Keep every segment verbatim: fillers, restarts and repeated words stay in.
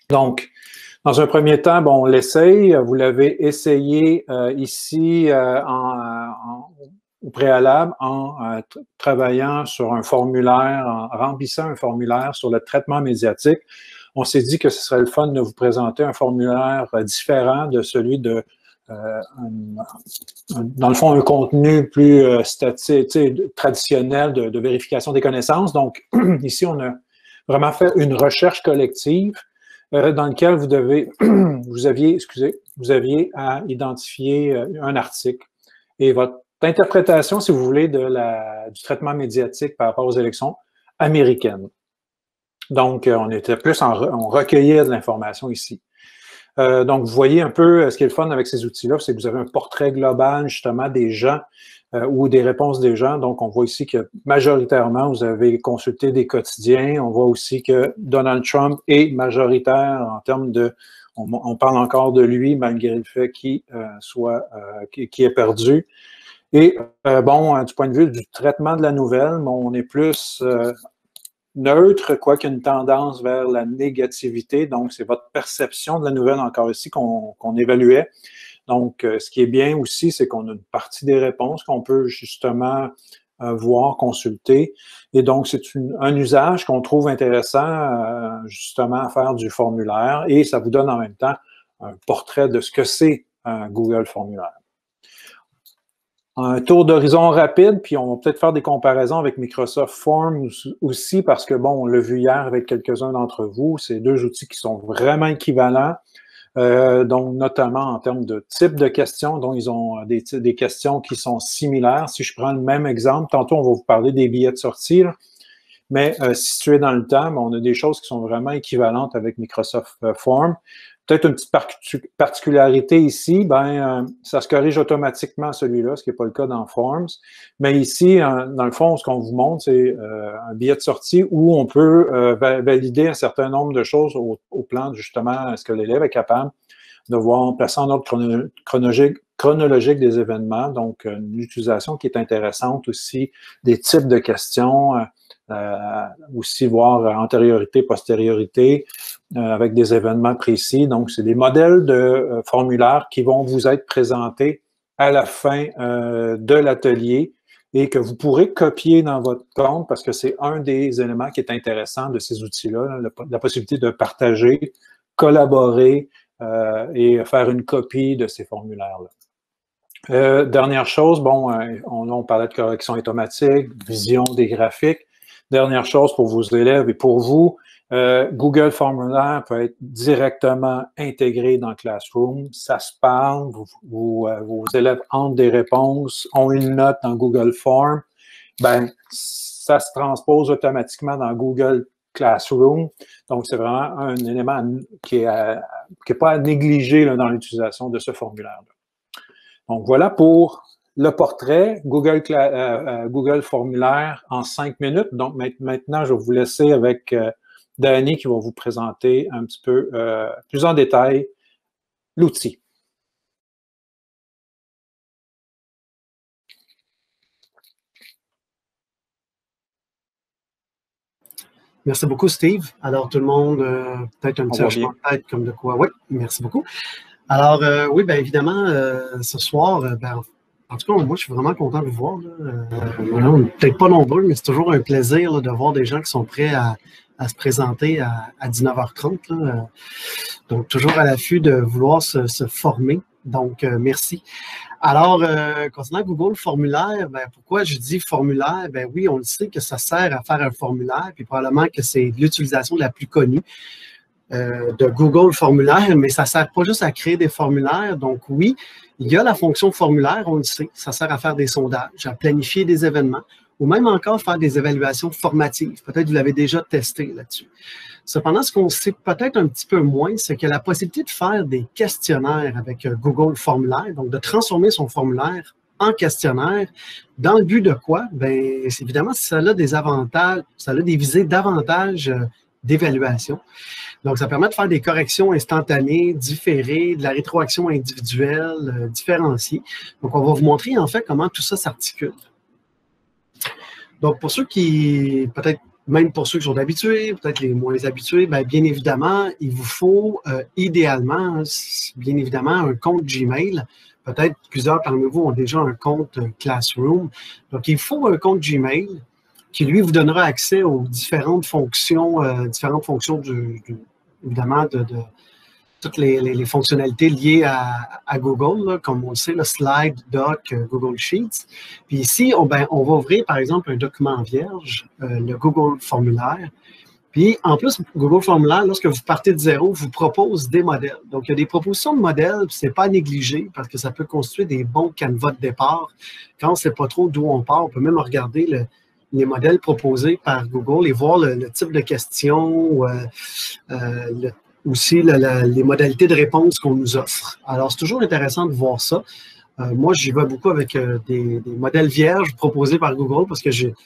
Donc, dans un premier temps, bon, on l'essaye. Vous l'avez essayé euh, ici euh, en, en, au préalable en euh, travaillant sur un formulaire, en remplissant un formulaire sur le traitement médiatique. On s'est dit que ce serait le fun de vous présenter un formulaire euh, différent de celui de, euh, un, un, dans le fond, un contenu plus euh, statique, traditionnel de, de vérification des connaissances. Donc, ici, on a vraiment fait une recherche collective euh, dans laquelle vous devez, vous aviez, excusez, vous aviez à identifier euh, un article et votre interprétation, si vous voulez, de la, du traitement médiatique par rapport aux élections américaines. Donc, euh, on était plus en, on recueillait de l'information ici. Euh, donc, vous voyez un peu ce qui est le fun avec ces outils-là, c'est que vous avez un portrait global, justement, des gens euh, ou des réponses des gens. Donc, on voit ici que majoritairement, vous avez consulté des quotidiens. On voit aussi que Donald Trump est majoritaire en termes de, on, on parle encore de lui, malgré le fait qu'il euh, soit, euh, qu'il ait perdu. Et euh, bon, du point de vue du traitement de la nouvelle, bon, on est plus euh, neutre, quoique une tendance vers la négativité. Donc, c'est votre perception de la nouvelle encore ici qu'on qu'on évaluait. Donc, euh, ce qui est bien aussi, c'est qu'on a une partie des réponses qu'on peut justement euh, voir, consulter. Et donc, c'est un usage qu'on trouve intéressant euh, justement à faire du formulaire et ça vous donne en même temps un portrait de ce que c'est un Google Formulaire. Un tour d'horizon rapide, puis on va peut-être faire des comparaisons avec Microsoft Forms aussi, parce que, bon, on l'a vu hier avec quelques-uns d'entre vous, c'est deux outils qui sont vraiment équivalents, euh, donc notamment en termes de type de questions, dont ils ont des, des questions qui sont similaires. Si je prends le même exemple, tantôt on va vous parler des billets de sortie, là, mais euh, situés dans le temps, on a des choses qui sont vraiment équivalentes avec Microsoft Forms. Peut-être une petite particularité ici, ben, euh, ça se corrige automatiquement celui-là, ce qui n'est pas le cas dans Forms. Mais ici, euh, dans le fond, ce qu'on vous montre, c'est euh, un billet de sortie où on peut euh, valider un certain nombre de choses au, au plan, justement, est-ce que l'élève est capable de voir, placer en ordre chrono chronologique, chronologique des événements. Donc, une utilisation qui est intéressante aussi, des types de questions, euh, euh, aussi voir antériorité, postériorité, euh, avec des événements précis. Donc, c'est des modèles de euh, formulaires qui vont vous être présentés à la fin euh, de l'atelier et que vous pourrez copier dans votre compte parce que c'est un des éléments qui est intéressant de ces outils-là, la, la possibilité de partager, collaborer euh, et faire une copie de ces formulaires-là. Euh, dernière chose, bon, on, on parlait de correction automatique, vision des graphiques. Dernière chose pour vos élèves et pour vous, euh, Google Formulaire peut être directement intégré dans Classroom. Ça se parle, vous, vous, euh, vos élèves entrent des réponses, ont une note dans Google Form. Ben, ça se transpose automatiquement dans Google Classroom. Donc, c'est vraiment un élément qui n'est qui est pas à négliger là, dans l'utilisation de ce formulaire-là. Donc, voilà pour le portrait, Google, euh, euh, Google Formulaire en cinq minutes. Donc, maintenant, je vais vous laisser avec euh, Dani qui va vous présenter un petit peu euh, plus en détail l'outil. Merci beaucoup, Steve. Alors, tout le monde, euh, peut-être un petit hochement de tête comme de quoi. Oui, merci beaucoup. Alors, euh, oui, bien évidemment, euh, ce soir, euh, ben, en tout cas, moi, je suis vraiment content de vous voir. Euh, on n'est peut-être pas nombreux, mais c'est toujours un plaisir là, de voir des gens qui sont prêts à, à se présenter à, à dix-neuf heures trente. Là. Donc, toujours à l'affût de vouloir se, se former. Donc, euh, merci. Alors, euh, concernant Google Formulaire, ben, pourquoi je dis formulaire? Ben oui, on le sait que ça sert à faire un formulaire, puis probablement que c'est l'utilisation la plus connue euh, de Google Formulaire, mais ça ne sert pas juste à créer des formulaires. Donc oui, il y a la fonction formulaire, on le sait, ça sert à faire des sondages, à planifier des événements, ou même encore faire des évaluations formatives. Peut-être que vous l'avez déjà testé là-dessus. Cependant, ce qu'on sait peut-être un petit peu moins, c'est que la possibilité de faire des questionnaires avec Google Formulaire, donc de transformer son formulaire en questionnaire, dans le but de quoi? Bien, évidemment, ça a des avantages, ça a des visées davantage d'évaluation. Donc, ça permet de faire des corrections instantanées, différées, de la rétroaction individuelle, euh, différenciée. Donc, on va vous montrer en fait comment tout ça s'articule. Donc, pour ceux qui peut-être même pour ceux qui sont habitués, peut-être les moins habitués, bien, bien évidemment, il vous faut euh, idéalement, bien évidemment, un compte Gmail. Peut-être plusieurs parmi vous ont déjà un compte euh, Classroom. Donc, il faut un compte Gmail qui, lui, vous donnera accès aux différentes fonctions, euh, différentes fonctions, du, du, évidemment, de, de toutes les, les, les fonctionnalités liées à, à Google, là, comme on le sait, le Slide, Doc, euh, Google Sheets. Puis ici, on, ben, on va ouvrir, par exemple, un document vierge, euh, le Google Formulaire. Puis, en plus, Google Formulaire, lorsque vous partez de zéro, vous propose des modèles. Donc, il y a des propositions de modèles, puis ce n'est pas à négliger parce que ça peut constituer des bons canevas de départ. Quand on ne sait pas trop d'où on part, on peut même regarder le, les modèles proposés par Google et voir le, le type de questions, euh, euh, le, aussi le, le, les modalités de réponse qu'on nous offre. Alors, c'est toujours intéressant de voir ça. Euh, moi, j'y vais beaucoup avec euh, des, des modèles vierges proposés par Google parce que j'ai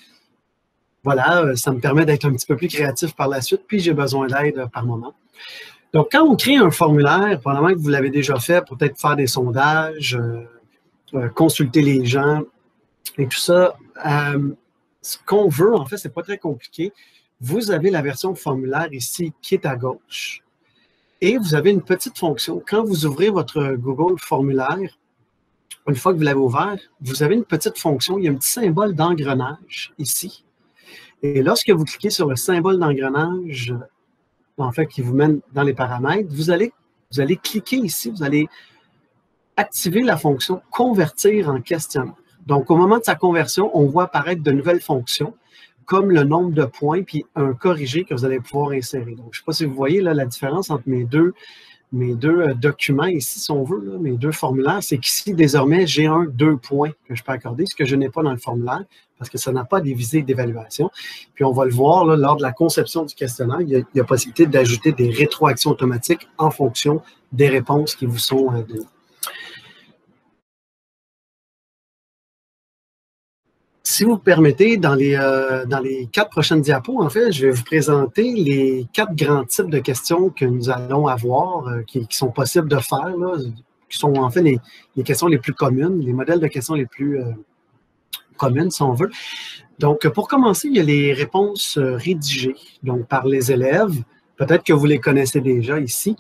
Voilà, ça me permet d'être un petit peu plus créatif par la suite, puis j'ai besoin d'aide par moment. Donc, quand on crée un formulaire, probablement que vous l'avez déjà fait, pour peut-être faire des sondages, euh, euh, consulter les gens et tout ça, euh, ce qu'on veut, en fait, c'est pas très compliqué. Vous avez la version formulaire ici qui est à gauche et vous avez une petite fonction. Quand vous ouvrez votre Google Formulaire, une fois que vous l'avez ouvert, vous avez une petite fonction, il y a un petit symbole d'engrenage ici. Et lorsque vous cliquez sur le symbole d'engrenage, en fait, qui vous mène dans les paramètres, vous allez, vous allez cliquer ici, vous allez activer la fonction « Convertir en questionnaire ». Donc, au moment de sa conversion, on voit apparaître de nouvelles fonctions, comme le nombre de points, puis un corrigé que vous allez pouvoir insérer. Donc, je ne sais pas si vous voyez là, la différence entre mes deux, mes deux euh, documents ici, si on veut, là, mes deux formulaires, c'est qu'ici, désormais, j'ai un deux points que je peux accorder, ce que je n'ai pas dans le formulaire, parce que ça n'a pas des visées d'évaluation. Puis on va le voir, là, lors de la conception du questionnaire, il y a, il y a possibilité d'ajouter des rétroactions automatiques en fonction des réponses qui vous sont euh, données. Si vous permettez, dans les, euh, dans les quatre prochaines diapos, en fait, je vais vous présenter les quatre grands types de questions que nous allons avoir, euh, qui, qui sont possibles de faire, là, qui sont en fait les, les questions les plus communes, les modèles de questions les plus euh, communes, si on veut. Donc, pour commencer, il y a les réponses rédigées, donc par les élèves. Peut-être que vous les connaissez déjà ici.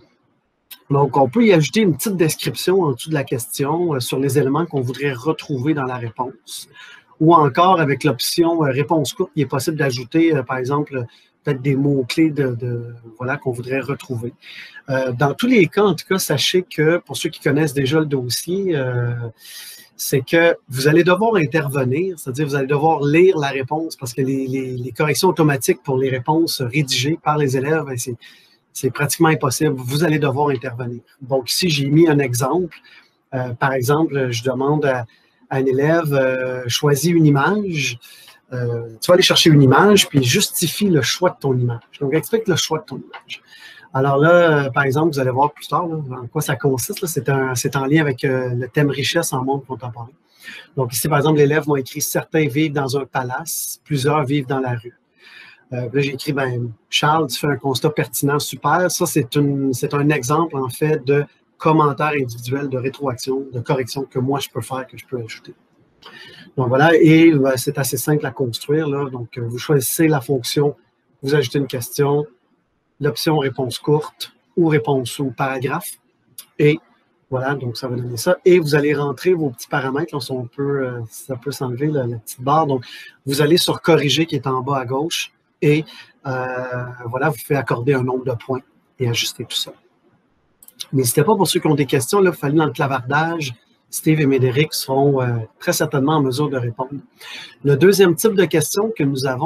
Donc, on peut y ajouter une petite description en dessous de la question euh, sur les éléments qu'on voudrait retrouver dans la réponse. Ou encore, avec l'option euh, réponse courte, il est possible d'ajouter, euh, par exemple, peut-être des mots-clés de, de, voilà, qu'on voudrait retrouver. Euh, dans tous les cas, en tout cas, sachez que, pour ceux qui connaissent déjà le dossier, euh, c'est que vous allez devoir intervenir, c'est-à-dire vous allez devoir lire la réponse parce que les, les, les corrections automatiques pour les réponses rédigées par les élèves, c'est, c'est pratiquement impossible. Vous allez devoir intervenir. Donc ici, j'ai mis un exemple. Euh, par exemple, je demande à, à un élève, euh, choisis une image. Euh, tu vas aller chercher une image, puis justifie le choix de ton image. Donc, explique le choix de ton image. Alors là, euh, par exemple, vous allez voir plus tard là, en quoi ça consiste. C'est, un, c'est en lien avec euh, le thème richesse en monde contemporain. Donc ici, par exemple, l'élève m'a écrit « Certains vivent dans un palace, plusieurs vivent dans la rue ». Euh, là, j'ai écrit ben, « Charles, tu fais un constat pertinent, super ». Ça, c'est, une, c'est un exemple, en fait, de commentaire individuel, de rétroaction, de correction que moi, je peux faire, que je peux ajouter. Donc voilà, et ben, c'est assez simple à construire. Là. Donc, vous choisissez la fonction, vous ajoutez une question, l'option réponse courte ou réponse ou paragraphe. Et voilà, donc ça va donner ça. Et vous allez rentrer vos petits paramètres. Là, si on peut, euh, ça peut s'enlever la, la petite barre. Donc, vous allez sur corriger qui est en bas à gauche. Et euh, voilà, vous faites accorder un nombre de points et ajuster tout ça. N'hésitez pas pour ceux qui ont des questions, là, il fallait dans le clavardage. Steve et Médéric seront euh, très certainement en mesure de répondre. Le deuxième type de questions que nous avons,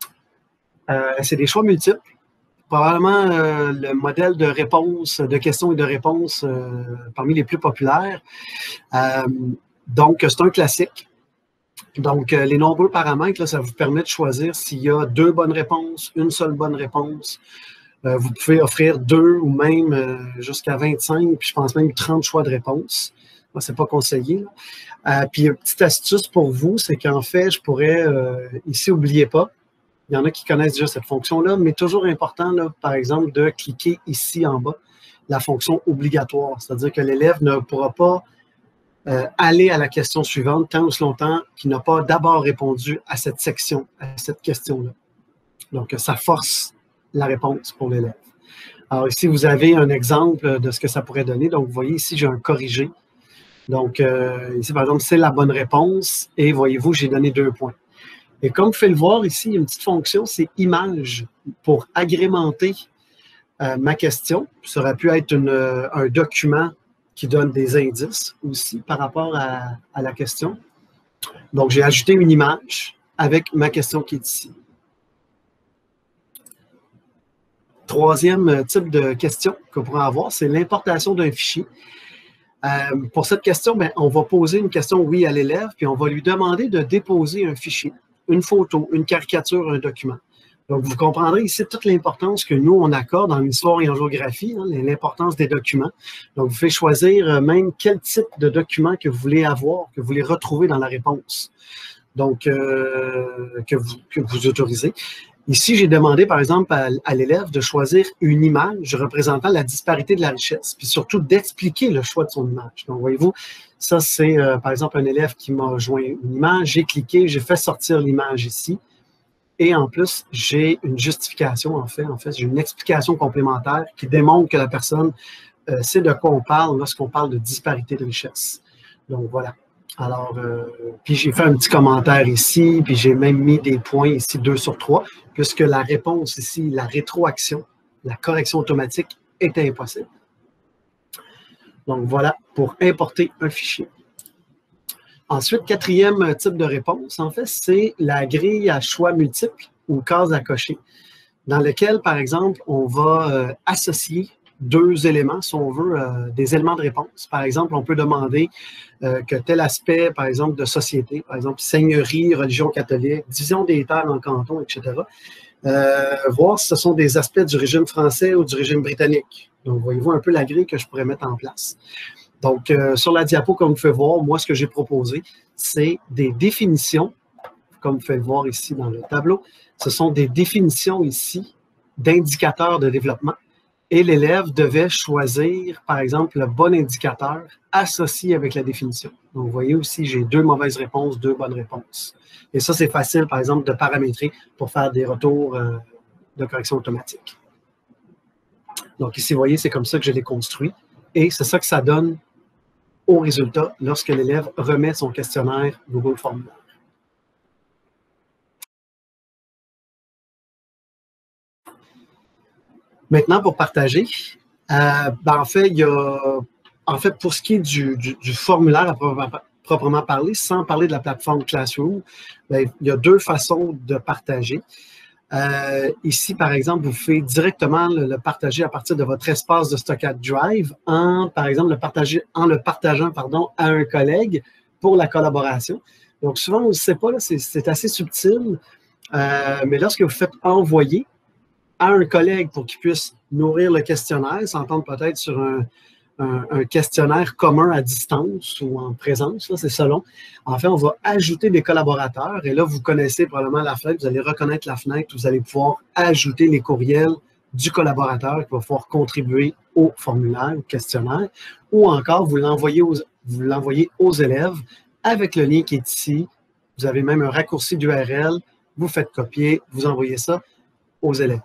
euh, c'est des choix multiples. Probablement euh, le modèle de réponse, de questions et de réponses euh, parmi les plus populaires. Euh, donc, c'est un classique. Donc, euh, les nombreux paramètres, là, ça vous permet de choisir s'il y a deux bonnes réponses, une seule bonne réponse. Euh, vous pouvez offrir deux ou même euh, jusqu'à vingt-cinq, puis je pense même trente choix de réponses. Moi, ce n'est pas conseillé. Euh, puis, une petite astuce pour vous, c'est qu'en fait, je pourrais, euh, ici, n'oubliez pas, il y en a qui connaissent déjà cette fonction-là, mais toujours important, là, par exemple, de cliquer ici en bas, la fonction obligatoire. C'est-à-dire que l'élève ne pourra pas euh, aller à la question suivante tant ou si longtemps qu'il n'a pas d'abord répondu à cette section, à cette question-là. Donc, ça force la réponse pour l'élève. Alors ici, vous avez un exemple de ce que ça pourrait donner. Donc, vous voyez ici, j'ai un corrigé. Donc, euh, ici, par exemple, c'est la bonne réponse. Et voyez-vous, j'ai donné deux points. Et comme vous pouvez le voir ici, il y a une petite fonction, c'est image pour agrémenter euh, ma question. Ça aurait pu être une, un document qui donne des indices aussi par rapport à, à la question. Donc, j'ai ajouté une image avec ma question qui est ici. Troisième type de question qu'on pourrait avoir, c'est l'importation d'un fichier. Euh, pour cette question, bien, on va poser une question, oui, à l'élève, puis on va lui demander de déposer un fichier, une photo, une caricature, un document. Donc, vous comprendrez ici toute l'importance que nous, on accorde en histoire et en géographie, hein, l'importance des documents. Donc, vous faites choisir même quel type de document que vous voulez avoir, que vous voulez retrouver dans la réponse. Donc, euh, que, vous, que vous autorisez. Ici, j'ai demandé, par exemple, à, à l'élève de choisir une image représentant la disparité de la richesse, puis surtout d'expliquer le choix de son image. Donc, voyez-vous, ça, c'est, euh, par exemple, un élève qui m'a joint une image, j'ai cliqué, j'ai fait sortir l'image ici, et en plus, j'ai une justification, en fait, en fait, j'ai une explication complémentaire qui démontre que la personne euh, sait de quoi on parle lorsqu'on parle de disparité de richesse. Donc, voilà. Alors, euh, puis j'ai fait un petit commentaire ici, puis j'ai même mis des points ici, deux sur trois, puisque la réponse ici, la rétroaction, la correction automatique est impossible. Donc, voilà pour importer un fichier. Ensuite, quatrième type de réponse, en fait, c'est la grille à choix multiples ou case à cocher, dans lequel, par exemple, on va euh, associer deux éléments, si on veut, euh, des éléments de réponse. Par exemple, on peut demander euh, que tel aspect, par exemple, de société, par exemple, seigneurie, religion catholique, division des terres en canton, et cetera, euh, voir si ce sont des aspects du régime français ou du régime britannique. Donc, voyez-vous un peu la grille que je pourrais mettre en place. Donc, euh, sur la diapo, comme vous pouvez voir, moi, ce que j'ai proposé, c'est des définitions, comme vous pouvez le voir ici dans le tableau, ce sont des définitions ici d'indicateurs de développement. Et l'élève devait choisir, par exemple, le bon indicateur associé avec la définition. Donc, vous voyez aussi, j'ai deux mauvaises réponses, deux bonnes réponses. Et ça, c'est facile, par exemple, de paramétrer pour faire des retours euh, de correction automatique. Donc, ici, vous voyez, c'est comme ça que je l'ai construit. Et c'est ça que ça donne au résultat lorsque l'élève remet son questionnaire Google Formulaire. Maintenant, pour partager, euh, ben en fait, il y a, en fait, pour ce qui est du, du, du formulaire à proprement, proprement parler, sans parler de la plateforme Classroom, ben, il y a deux façons de partager. Euh, ici, par exemple, vous pouvez directement le, le partager à partir de votre espace de stockage Drive, en, par exemple, le partager, en le partageant pardon, à un collègue pour la collaboration. Donc, souvent, on ne sait pas, c'est assez subtil, euh, mais lorsque vous faites envoyer à un collègue pour qu'il puisse nourrir le questionnaire, s'entendre peut-être sur un, un, un questionnaire commun à distance ou en présence, c'est selon. En fait, on va ajouter des collaborateurs et là, vous connaissez probablement la fenêtre, vous allez reconnaître la fenêtre, vous allez pouvoir ajouter les courriels du collaborateur qui va pouvoir contribuer au formulaire, au questionnaire, ou encore vous l'envoyez aux, vous l'envoyez aux élèves avec le lien qui est ici. Vous avez même un raccourci d'U R L, vous faites copier, vous envoyez ça aux élèves.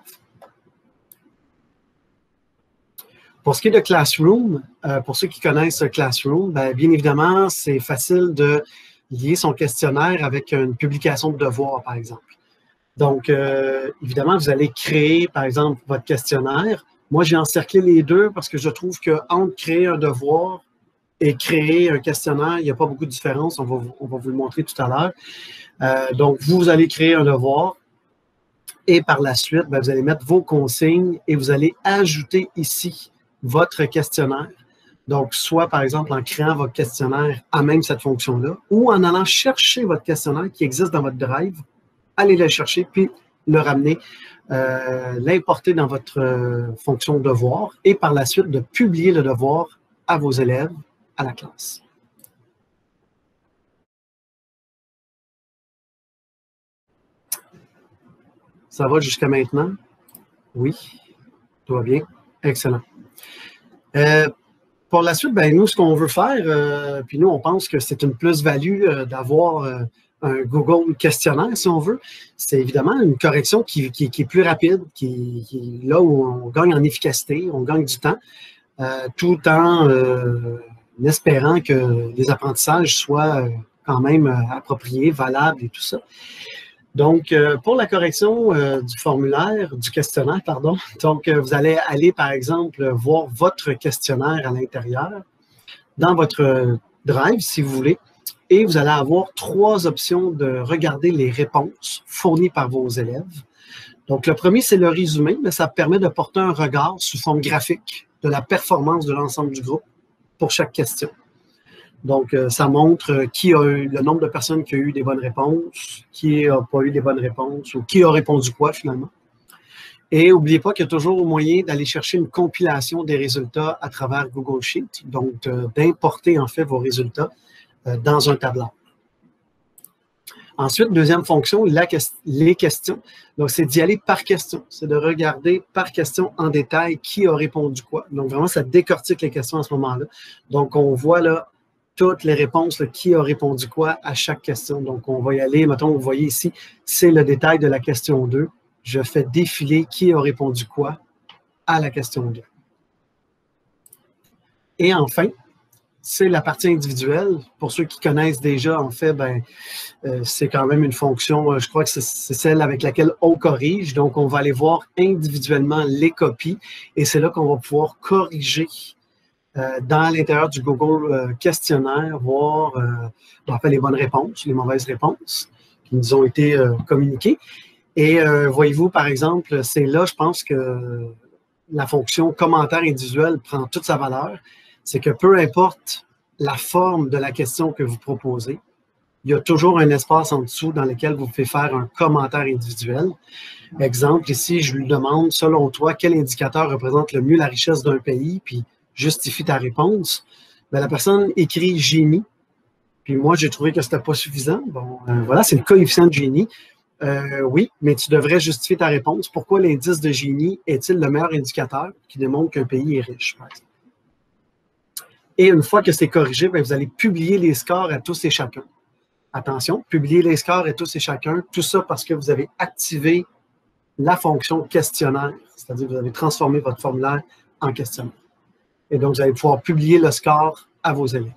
Pour ce qui est de Classroom, euh, pour ceux qui connaissent Classroom, ben, bien évidemment, c'est facile de lier son questionnaire avec une publication de devoir, par exemple. Donc, euh, évidemment, vous allez créer, par exemple, votre questionnaire. Moi, j'ai encerclé les deux parce que je trouve qu'entre créer un devoir et créer un questionnaire, il n'y a pas beaucoup de différence. On va, on va vous le montrer tout à l'heure. Euh, donc, vous allez créer un devoir et par la suite, ben, vous allez mettre vos consignes et vous allez ajouter ici votre questionnaire. Donc, soit, par exemple, en créant votre questionnaire à même cette fonction-là, ou en allant chercher votre questionnaire qui existe dans votre Drive, allez le chercher, puis le ramener, euh, l'importer dans votre euh, fonction devoir, et par la suite, de publier le devoir à vos élèves, à la classe. Ça va jusqu'à maintenant? Oui. Tout va bien? Excellent. Euh, pour la suite, ben, nous, ce qu'on veut faire, euh, puis nous, on pense que c'est une plus-value euh, d'avoir euh, un Google questionnaire, si on veut. C'est évidemment une correction qui, qui, qui est plus rapide, qui, qui là où on gagne en efficacité, on gagne du temps, euh, tout en euh, espérant que les apprentissages soient quand même appropriés, valables et tout ça. Donc, euh, pour la correction euh, du formulaire, du questionnaire, pardon, donc euh, vous allez aller, par exemple, voir votre questionnaire à l'intérieur, dans votre Drive, si vous voulez, et vous allez avoir trois options de regarder les réponses fournies par vos élèves. Donc, le premier, c'est le résumé, mais ça permet de porter un regard sous forme graphique de la performance de l'ensemble du groupe pour chaque question. Donc, euh, ça montre qui a eu le nombre de personnes qui ont eu des bonnes réponses, qui n'a pas eu des bonnes réponses, ou qui a répondu quoi finalement. Et n'oubliez pas qu'il y a toujours moyen d'aller chercher une compilation des résultats à travers Google Sheet, donc euh, d'importer en fait vos résultats euh, dans un tableur. Ensuite, deuxième fonction, la que les questions. Donc, c'est d'y aller par question. C'est de regarder par question en détail qui a répondu quoi. Donc, vraiment, ça décortique les questions à ce moment-là. Donc, on voit là toutes les réponses, là, qui a répondu quoi à chaque question. Donc, on va y aller. Mettons, vous voyez ici, c'est le détail de la question deux. Je fais défiler qui a répondu quoi à la question deux. Et enfin, c'est la partie individuelle. Pour ceux qui connaissent déjà, en fait, ben, euh, c'est quand même une fonction, euh, je crois que c'est celle avec laquelle on corrige. Donc, on va aller voir individuellement les copies et c'est là qu'on va pouvoir corriger Euh, dans l'intérieur du Google euh, questionnaire, voir euh, en fait, les bonnes réponses, les mauvaises réponses qui nous ont été euh, communiquées. Et euh, voyez-vous, par exemple, c'est là, je pense que la fonction commentaire individuel prend toute sa valeur. C'est que peu importe la forme de la question que vous proposez, il y a toujours un espace en dessous dans lequel vous pouvez faire un commentaire individuel. Exemple, ici, je lui demande, selon toi, quel indicateur représente le mieux la richesse d'un pays, puis justifie ta réponse. Bien, la personne écrit Gini, puis moi, j'ai trouvé que ce n'était pas suffisant. Bon, euh, voilà, c'est le coefficient de Gini. Euh, oui, mais tu devrais justifier ta réponse. Pourquoi l'indice de Gini est-il le meilleur indicateur qui démontre qu'un pays est riche, par exemple? Et une fois que c'est corrigé, bien, vous allez publier les scores à tous et chacun. Attention, publier les scores à tous et chacun, tout ça parce que vous avez activé la fonction questionnaire, c'est-à-dire que vous avez transformé votre formulaire en questionnaire. Et donc, vous allez pouvoir publier le score à vos élèves.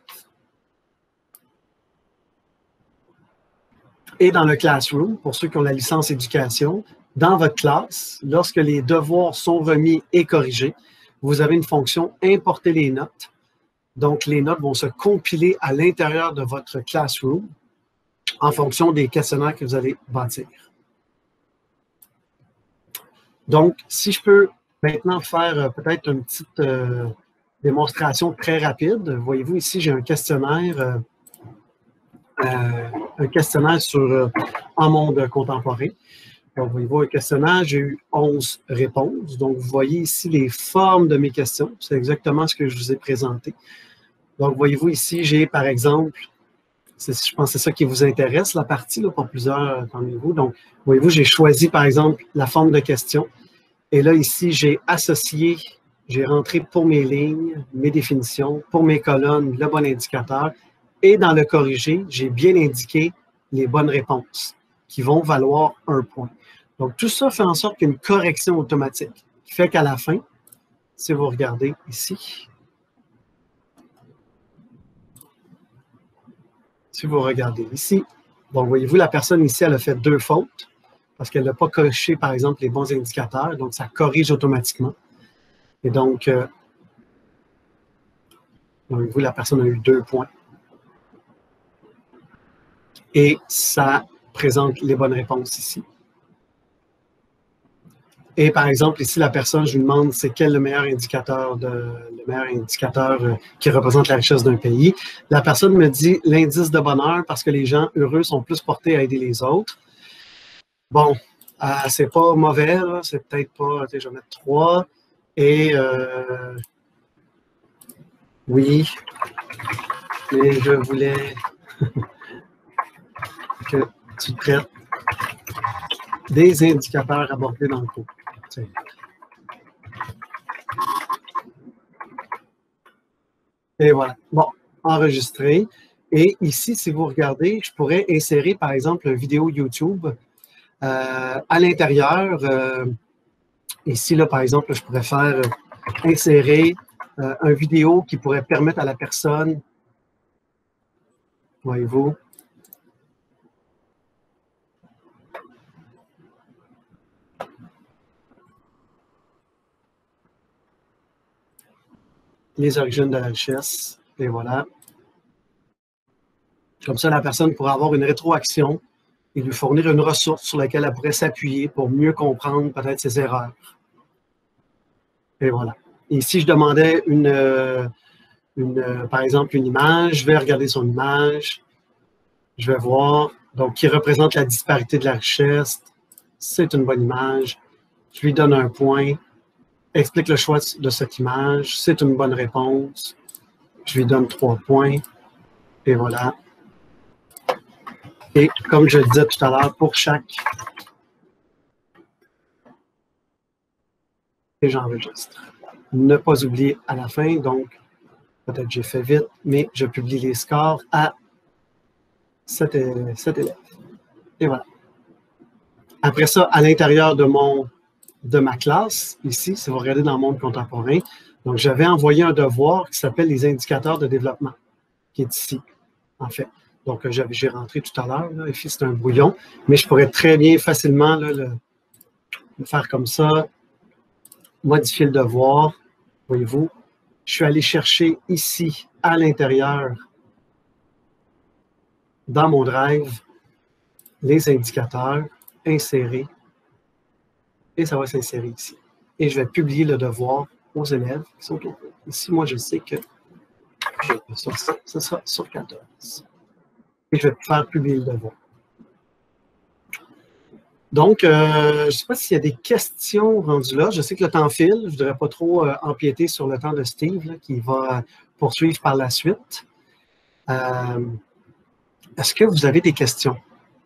Et dans le Classroom, pour ceux qui ont la licence éducation, dans votre classe, lorsque les devoirs sont remis et corrigés, vous avez une fonction « Importer les notes ». Donc, les notes vont se compiler à l'intérieur de votre Classroom en fonction des questionnaires que vous allez bâtir. Donc, si je peux maintenant faire euh, peut-être une petite euh, démonstration très rapide. Voyez-vous, ici, j'ai un questionnaire, euh, euh, un questionnaire sur euh, en monde contemporain. Donc, voyez-vous, un questionnaire, j'ai eu onze réponses. Donc, vous voyez ici les formes de mes questions. C'est exactement ce que je vous ai présenté. Donc, voyez-vous, ici, j'ai, par exemple, je pense que c'est ça qui vous intéresse, la partie, là, pour plusieurs parmi vous. Donc, voyez-vous, j'ai choisi, par exemple, la forme de question. Et là, ici, j'ai associé, j'ai rentré pour mes lignes, mes définitions, pour mes colonnes, le bon indicateur. Et dans le corrigé, j'ai bien indiqué les bonnes réponses qui vont valoir un point. Donc, tout ça fait en sorte qu'il y a une correction automatique qui fait qu'à la fin, si vous regardez ici, si vous regardez ici, donc voyez-vous, la personne ici, elle a fait deux fautes parce qu'elle n'a pas coché, par exemple, les bons indicateurs. Donc, ça corrige automatiquement. Et donc, euh, voyez-vous, la personne a eu deux points. Et ça présente les bonnes réponses ici. Et par exemple, ici, la personne, je lui demande c'est quel le meilleur indicateur, de, le meilleur indicateur euh, qui représente la richesse d'un pays. La personne me dit l'indice de bonheur parce que les gens heureux sont plus portés à aider les autres. Bon, euh, c'est pas mauvais, c'est peut-être pas, je vais mettre trois. Et euh, oui, mais je voulais que tu traites des indicateurs abordés dans le cours. Et voilà. Bon, enregistré. Et ici, si vous regardez, je pourrais insérer, par exemple, une vidéo YouTube euh, à l'intérieur. Euh, ici, là, par exemple, je pourrais faire euh, insérer euh, une vidéo qui pourrait permettre à la personne, voyez-vous, les origines de la richesse. Et voilà. Comme ça, la personne pourra avoir une rétroaction et lui fournir une ressource sur laquelle elle pourrait s'appuyer pour mieux comprendre peut-être ses erreurs. Et voilà. Et si je demandais, une, une, par exemple, une image, je vais regarder son image, je vais voir, donc, qui représente la disparité de la richesse. C'est une bonne image. Je lui donne un point, explique le choix de cette image, c'est une bonne réponse. Je lui donne trois points, et voilà. Et comme je le disais tout à l'heure, pour chaque, et j'enregistre. Ne pas oublier à la fin, donc peut-être j'ai fait vite, mais je publie les scores à cet, cet élève. Et voilà. Après ça, à l'intérieur de mon de ma classe, ici, si vous regardez dans le monde contemporain, donc j'avais envoyé un devoir qui s'appelle les indicateurs de développement, qui est ici, en fait. Donc, j'ai rentré tout à l'heure, ici c'est un brouillon, mais je pourrais très bien facilement là, le, le faire comme ça, modifier le devoir, voyez-vous. Je suis allé chercher ici, à l'intérieur, dans mon drive, les indicateurs, insérer, et ça va s'insérer ici. Et je vais publier le devoir aux élèves qui sont au cours. Ici, moi, je sais que je vais sur ça, ce sera sur quatorze. Et je vais faire publier le devoir. Donc, euh, je ne sais pas s'il y a des questions rendues là. Je sais que le temps file. Je ne voudrais pas trop euh, empiéter sur le temps de Steve, là, qui va poursuivre par la suite. Euh, Est-ce que vous avez des questions?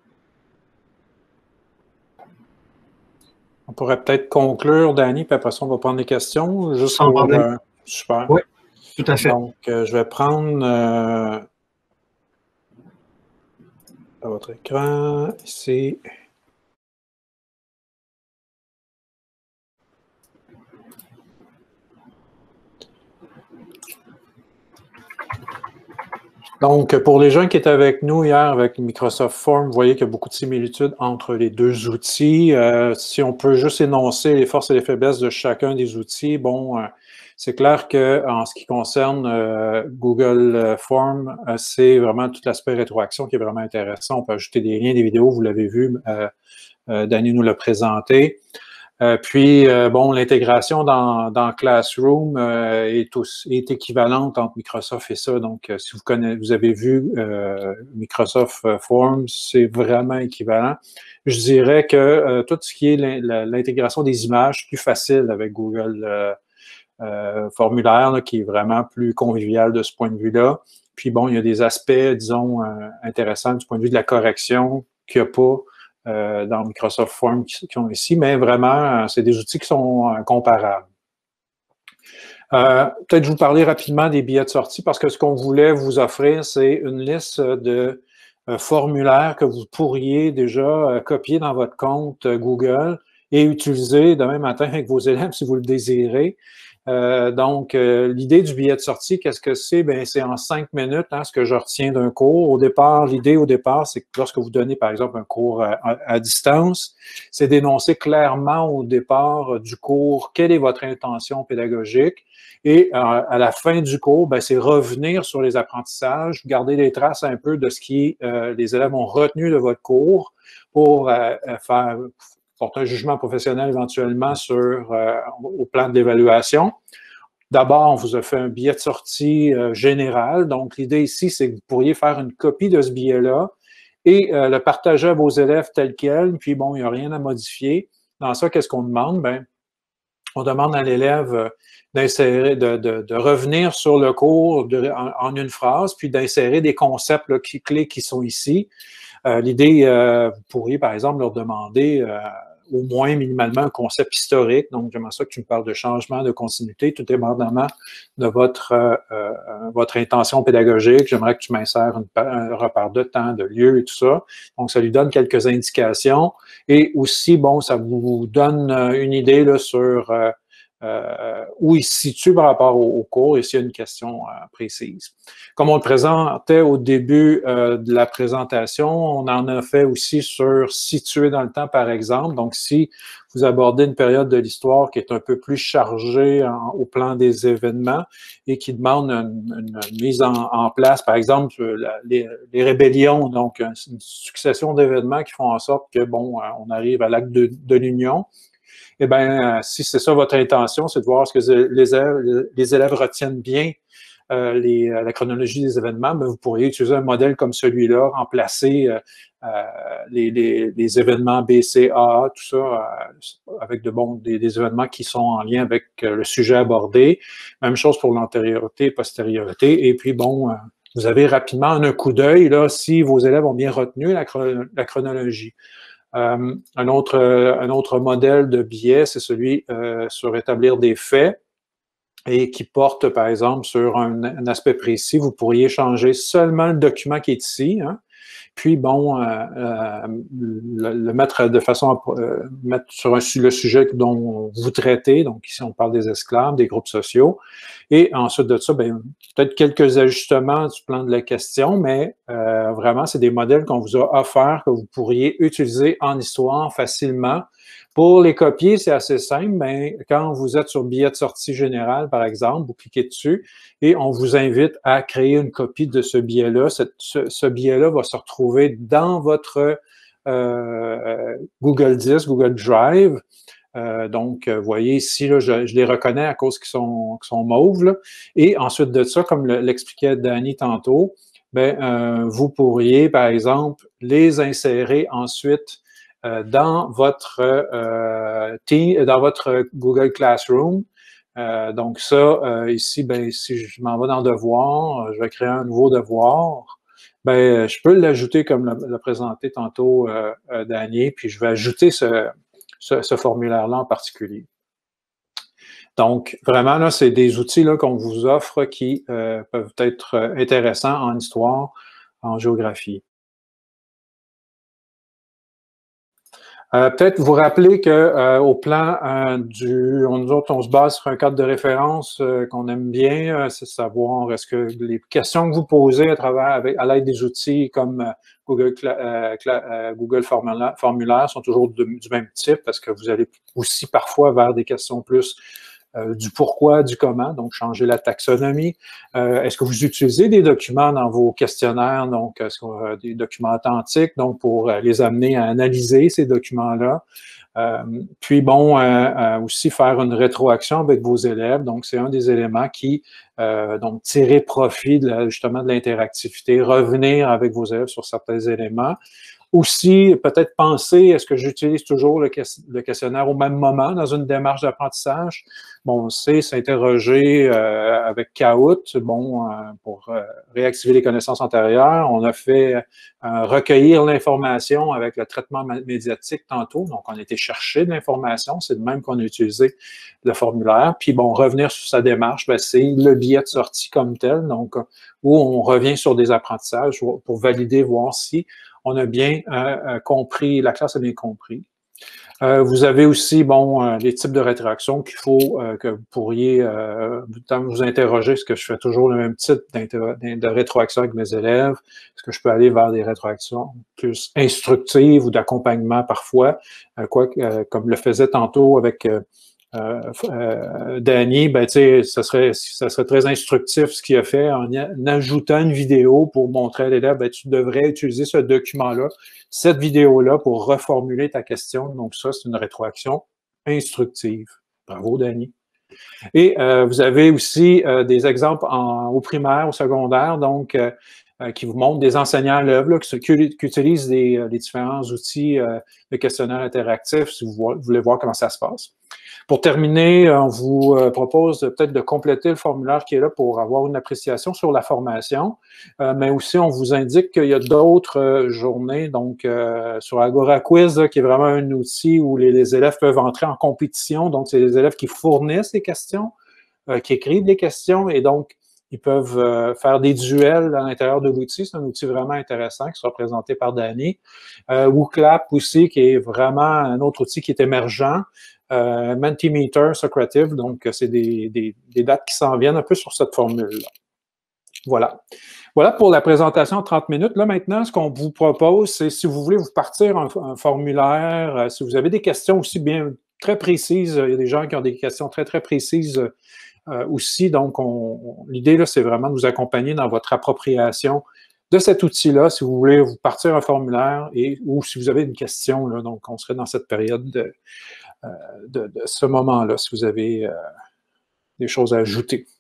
On pourrait peut-être conclure, Danny, puis après ça, on va prendre des questions. Juste Sans pour, problème. euh, super. Oui, tout à fait. Donc, euh, je vais prendre euh, à votre écran, ici. Donc, pour les gens qui étaient avec nous hier avec Microsoft Form, vous voyez qu'il y a beaucoup de similitudes entre les deux outils. Euh, si on peut juste énoncer les forces et les faiblesses de chacun des outils, bon, euh, c'est clair qu'en ce qui concerne euh, Google Form, euh, c'est vraiment tout l'aspect rétroaction qui est vraiment intéressant. On peut ajouter des liens, des vidéos, vous l'avez vu, euh, euh, Danny nous l'a présenté. Euh, puis, euh, bon, l'intégration dans, dans Classroom euh, est, aussi, est équivalente entre Microsoft et ça. Donc, euh, si vous connaissez, vous avez vu euh, Microsoft Forms, c'est vraiment équivalent. Je dirais que euh, tout ce qui est l'intégration des images, c'est plus facile avec Google euh, euh, Formulaire, là, qui est vraiment plus convivial de ce point de vue-là. Puis, bon, il y a des aspects, disons, euh, intéressants du point de vue de la correction qu'il n'y a pas Euh, dans Microsoft Forms qui, qui ont ici, mais vraiment, euh, c'est des outils qui sont euh, comparables. Euh, Peut-être je vous parler rapidement des billets de sortie parce que ce qu'on voulait vous offrir, c'est une liste de euh, formulaires que vous pourriez déjà euh, copier dans votre compte euh, Google et utiliser demain matin avec vos élèves si vous le désirez. Euh, donc, euh, l'idée du billet de sortie, qu'est-ce que c'est? Bien, c'est en cinq minutes, hein, ce que je retiens d'un cours. Au départ, l'idée au départ, c'est que lorsque vous donnez, par exemple, un cours à, à, à distance, c'est d'énoncer clairement au départ euh, du cours quelle est votre intention pédagogique. Et euh, à la fin du cours, bien, c'est revenir sur les apprentissages, garder des traces un peu de ce qui euh, les élèves ont retenu de votre cours pour euh, faire porter un jugement professionnel éventuellement sur euh, au plan de l'évaluation. D'abord, on vous a fait un billet de sortie euh, général. Donc, l'idée ici, c'est que vous pourriez faire une copie de ce billet-là et euh, le partager à vos élèves tel quel. Puis, bon, il n'y a rien à modifier. Dans ça, qu'est-ce qu'on demande? Bien, on demande à l'élève d'insérer, de, de, de revenir sur le cours de, en, en une phrase, puis d'insérer des concepts là, qui, clés qui sont ici. Euh, l'idée, euh, vous pourriez, par exemple, leur demander... Euh, au moins minimalement un concept historique. Donc, j'aimerais ça que tu me parles de changement, de continuité, tout dépendamment de votre, euh, votre intention pédagogique. J'aimerais que tu m'insères un repère de temps, de lieu et tout ça. Donc, ça lui donne quelques indications. Et aussi, bon, ça vous donne une idée là, sur euh, euh, où il se situe par rapport au, au cours et s'il y a une question euh, précise. Comme on le présentait au début euh, de la présentation, on en a fait aussi sur situer dans le temps, par exemple. Donc, si vous abordez une période de l'histoire qui est un peu plus chargée en, au plan des événements et qui demande une, une mise en, en place, par exemple, la, les, les rébellions, donc une succession d'événements qui font en sorte que, bon, on arrive à l'acte de, de l'Union. Eh bien, si c'est ça votre intention, c'est de voir ce que les élèves, les élèves retiennent bien euh, les, la chronologie des événements, mais vous pourriez utiliser un modèle comme celui-là, remplacer euh, euh, les, les, les événements B, C, A, A, tout ça, euh, avec de bons, des, des événements qui sont en lien avec euh, le sujet abordé. Même chose pour l'antériorité et postériorité. Et puis, bon, euh, vous avez rapidement un coup d'œil, là, si vos élèves ont bien retenu la, la chronologie. Euh, un, autre, un autre modèle de biais, c'est celui euh, sur établir des faits et qui porte, par exemple, sur un, un aspect précis. Vous pourriez changer seulement le document qui est ici, hein, puis, bon, euh, euh, le, le mettre de façon à euh, mettre sur un, le sujet dont vous traitez. Donc, ici, on parle des esclaves, des groupes sociaux. Et ensuite de ça, ben, peut-être quelques ajustements du plan de la question, mais euh, vraiment, c'est des modèles qu'on vous a offerts, que vous pourriez utiliser en histoire facilement. Pour les copier, c'est assez simple, mais quand vous êtes sur billet de sortie général, par exemple, vous cliquez dessus et on vous invite à créer une copie de ce billet-là. Ce, ce billet-là va se retrouver dans votre euh, Google Disc, Google Drive. Euh, donc, vous voyez ici, là, je, je les reconnais à cause qu'ils sont, qu'ils sont mauves. Là. Et ensuite de ça, comme l'expliquait Danny tantôt, ben, euh, vous pourriez, par exemple, les insérer ensuite euh, dans votre euh, team, dans votre Google Classroom. Euh, donc ça, euh, ici, ben, si je m'en vais dans Devoir, je vais créer un nouveau devoir. Ben, je peux l'ajouter comme l'a présenté tantôt euh, euh, Danny, puis je vais ajouter ce ce, ce formulaire-là en particulier. Donc, vraiment, là, c'est des outils qu'on vous offre qui euh, peuvent être intéressants en histoire, en géographie. Euh, Peut-être vous rappeler que euh, au plan euh, du, on, nous autres, on se base sur un cadre de référence euh, qu'on aime bien, euh, c'est savoir est-ce que les questions que vous posez à travers, avec, à l'aide des outils comme euh, Google, euh, euh, Google formulaire, formulaire sont toujours de, du même type, parce que vous allez aussi parfois vers des questions plus Euh, du pourquoi, du comment, donc changer la taxonomie. Euh, est-ce que vous utilisez des documents dans vos questionnaires, donc est-ce qu'on a des documents authentiques, donc pour euh, les amener à analyser ces documents-là. Euh, puis bon, euh, euh, aussi faire une rétroaction avec vos élèves, donc c'est un des éléments qui, euh, donc tirer profit de la, justement de l'interactivité, revenir avec vos élèves sur certains éléments. Aussi, peut-être penser, est-ce que j'utilise toujours le, le questionnaire au même moment dans une démarche d'apprentissage? Bon, on sait s'interroger euh, avec Kahoot, bon, euh, pour euh, réactiver les connaissances antérieures. On a fait euh, recueillir l'information avec le traitement médiatique tantôt. Donc, on a été chercher de l'information. C'est de même qu'on a utilisé le formulaire. Puis, bon, revenir sur sa démarche, ben, c'est le billet de sortie comme tel, donc où on revient sur des apprentissages pour valider, voir si on a bien euh, compris, la classe a bien compris. Euh, vous avez aussi, bon, euh, les types de rétroaction qu'il faut euh, que vous pourriez euh, vous interroger. Est-ce que je fais toujours le même type de rétroaction avec mes élèves? Est-ce que je peux aller vers des rétroactions plus instructives ou d'accompagnement parfois? Euh, quoi, euh, comme le faisait tantôt avec euh, Euh, euh, Danny, ben, tu sais, ça serait, ça serait très instructif ce qu'il a fait en, en ajoutant une vidéo pour montrer à l'élève, ben, tu devrais utiliser ce document-là, cette vidéo-là pour reformuler ta question. Donc, ça, c'est une rétroaction instructive. Bravo, Danny. Et euh, vous avez aussi euh, des exemples en, au primaire, au secondaire. Donc, euh, euh, qui vous montre des enseignants à l'œuvre qui, qui, qui utilisent des, les différents outils euh, de questionnaire interactif si vous, vous voulez voir comment ça se passe. Pour terminer, on vous propose peut-être de compléter le formulaire qui est là pour avoir une appréciation sur la formation, euh, mais aussi on vous indique qu'il y a d'autres euh, journées, donc euh, sur Agora Quiz, là, qui est vraiment un outil où les, les élèves peuvent entrer en compétition, donc c'est les élèves qui fournissent les questions, euh, qui écrivent des questions, et donc ils peuvent euh, faire des duels à l'intérieur de l'outil. C'est un outil vraiment intéressant qui sera présenté par Danny. Euh, WooClap aussi, qui est vraiment un autre outil qui est émergent. Euh, Mentimeter, Socrative, donc c'est des, des, des dates qui s'en viennent un peu sur cette formule-là. Voilà. Voilà pour la présentation en trente minutes. Là, maintenant, ce qu'on vous propose, c'est si vous voulez vous partir un, un formulaire, euh, si vous avez des questions aussi bien très précises, il y a des gens qui ont des questions très, très précises euh, aussi. Donc, l'idée, là, c'est vraiment de vous accompagner dans votre appropriation de cet outil-là, si vous voulez vous partir un formulaire et ou si vous avez une question, là, donc on serait dans cette période de, euh, de, de ce moment-là, si vous avez euh, des choses à ajouter.